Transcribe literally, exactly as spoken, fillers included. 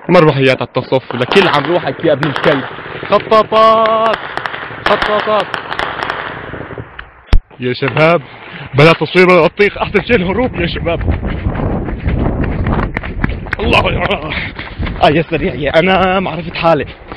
مربحيات على التصف لكل عم روحك يا ابن الكلب. خطاطات خطاطات يا شباب، بلا تصوير ولا بطيخ، احسن شيء الهروب يا شباب. الله يا اه يا سريع يا انا ما عرفت حالي.